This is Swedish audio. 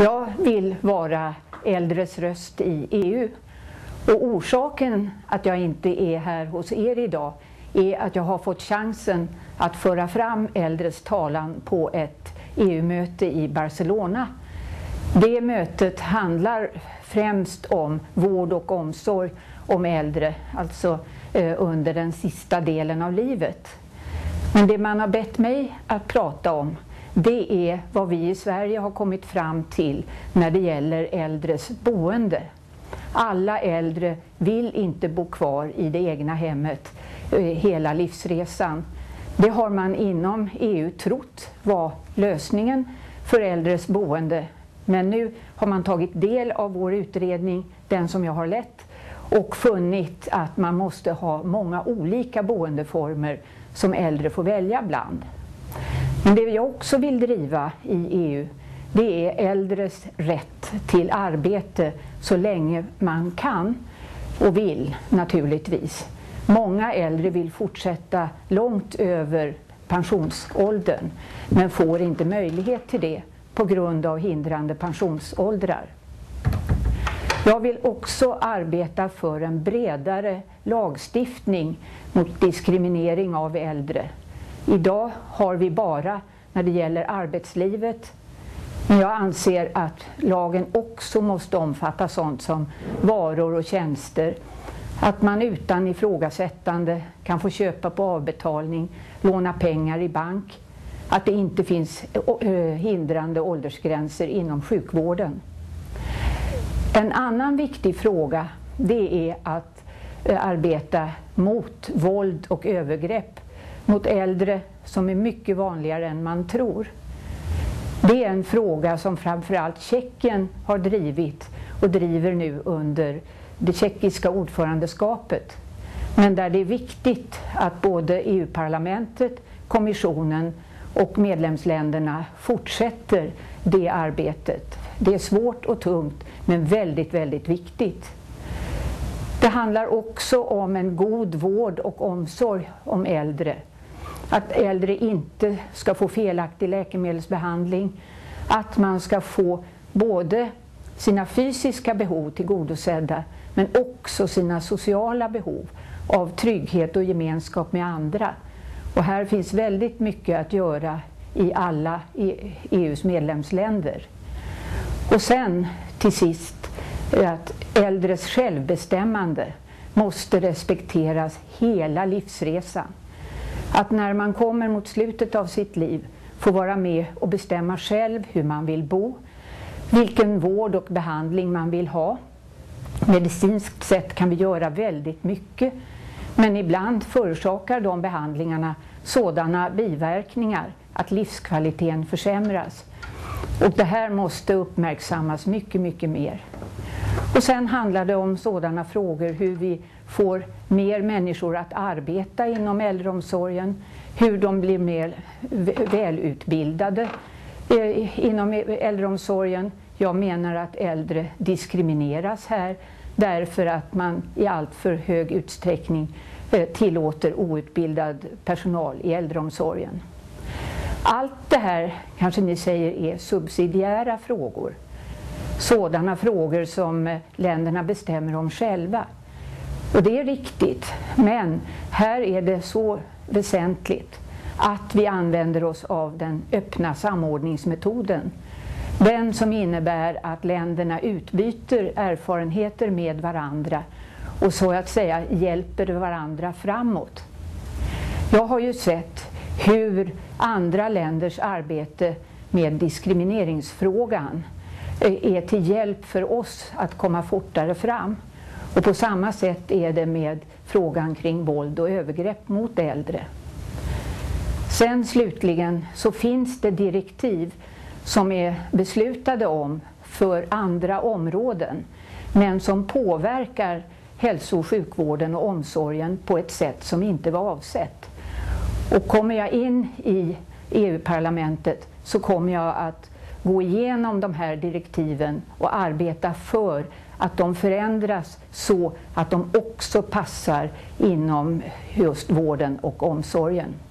Jag vill vara äldres röst i EU. Och orsaken att jag inte är här hos er idag är att jag har fått chansen att föra fram äldres talan på ett EU-möte i Barcelona. Det mötet handlar främst om vård och omsorg om äldre, alltså under den sista delen av livet. Men det man har bett mig att prata om, det är vad vi i Sverige har kommit fram till när det gäller äldres boende. Alla äldre vill inte bo kvar i det egna hemmet hela livsresan. Det har man inom EU trott var lösningen för äldres boende. Men nu har man tagit del av vår utredning, den som jag har lett, och funnit att man måste ha många olika boendeformer som äldre får välja bland. Men det jag också vill driva i EU, det är äldres rätt till arbete så länge man kan och vill naturligtvis. Många äldre vill fortsätta långt över pensionsåldern men får inte möjlighet till det på grund av hindrande pensionsåldrar. Jag vill också arbeta för en bredare lagstiftning mot diskriminering av äldre. Idag har vi bara när det gäller arbetslivet, men jag anser att lagen också måste omfatta sånt som varor och tjänster. Att man utan ifrågasättande kan få köpa på avbetalning, låna pengar i bank. Att det inte finns hindrande åldersgränser inom sjukvården. En annan viktig fråga, det är att arbeta mot våld och övergrepp mot äldre som är mycket vanligare än man tror. Det är en fråga som framförallt Tjeckien har drivit och driver nu under det tjeckiska ordförandeskapet. Men där det är viktigt att både EU-parlamentet, kommissionen och medlemsländerna fortsätter det arbetet. Det är svårt och tungt men väldigt, väldigt viktigt. Det handlar också om en god vård och omsorg om äldre. Att äldre inte ska få felaktig läkemedelsbehandling. Att man ska få både sina fysiska behov tillgodosedda men också sina sociala behov av trygghet och gemenskap med andra. Och här finns väldigt mycket att göra i alla EUs medlemsländer. Och sen till sist att äldres självbestämmande måste respekteras hela livsresan. Att när man kommer mot slutet av sitt liv få vara med och bestämma själv hur man vill bo, vilken vård och behandling man vill ha. Medicinskt sett kan vi göra väldigt mycket, men ibland förorsakar de behandlingarna sådana biverkningar att livskvaliteten försämras. Och det här måste uppmärksammas mycket, mycket mer. Och sen handlar det om sådana frågor hur vi får mer människor att arbeta inom äldreomsorgen, hur de blir mer välutbildade inom äldreomsorgen. Jag menar att äldre diskrimineras här därför att man i allt för hög utsträckning tillåter outbildad personal i äldreomsorgen. Allt det här kanske ni säger är subsidiära frågor. Sådana frågor som länderna bestämmer om själva. Och det är riktigt, men här är det så väsentligt att vi använder oss av den öppna samordningsmetoden. Den som innebär att länderna utbyter erfarenheter med varandra och så att säga hjälper varandra framåt. Jag har ju sett hur andra länders arbete med diskrimineringsfrågan är till hjälp för oss att komma fortare fram. Och på samma sätt är det med frågan kring våld och övergrepp mot äldre. Sen slutligen så finns det direktiv som är beslutade om för andra områden men som påverkar hälso- och sjukvården och omsorgen på ett sätt som inte var avsett. Och kommer jag in i EU-parlamentet så kommer jag att gå igenom de här direktiven och arbeta för att de förändras så att de också passar inom just vården och omsorgen.